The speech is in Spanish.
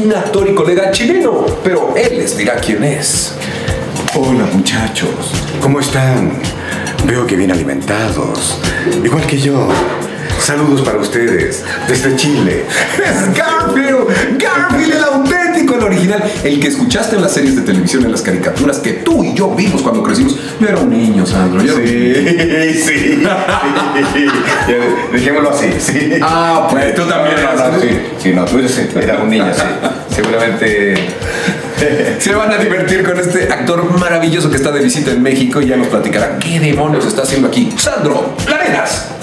un actor y colega chileno, pero él les dirá quién es. Hola muchachos, ¿cómo están? Veo que bien alimentados, igual que yo. Saludos para ustedes desde Chile. Es Garfield, Garfield el auténtico, el original, el que escuchaste en las series de televisión, en las caricaturas que tú y yo vimos cuando crecimos. Yo era un niño, Sandro. Sí. Dejémoslo así, sí. Ah, pues tú también. No, tú eras un niño, sí. Seguramente se van a divertir con este actor maravilloso que está de visita en México y ya nos platicará qué demonios está haciendo aquí. Sandro Larenas.